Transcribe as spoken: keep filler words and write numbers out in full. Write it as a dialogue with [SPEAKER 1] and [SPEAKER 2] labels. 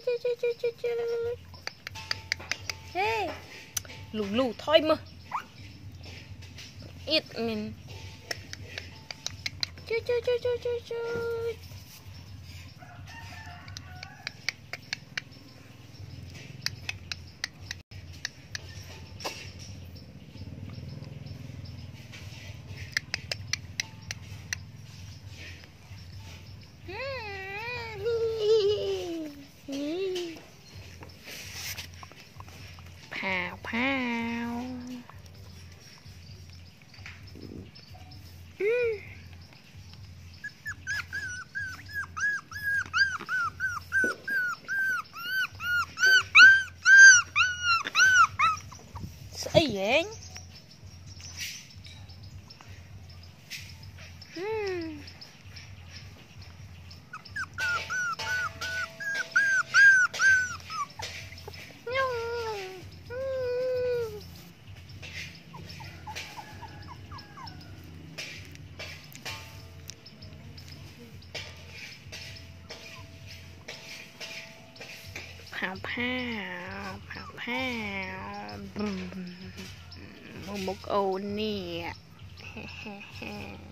[SPEAKER 1] chơi chơi chơi chơi chơi. Hey, lù lù thôi mà. Ít mình. Chơi chơi chơi chơi chơi chơi. Pow pow. Mm. Say vậy. Mm. Pow pow pow pow. Một một ô nè.